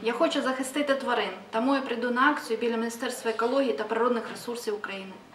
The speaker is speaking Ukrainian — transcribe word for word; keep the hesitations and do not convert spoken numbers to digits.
Я хочу захистити тварин, тому я прийду на акцію біля Міністерства екології та природних ресурсів України.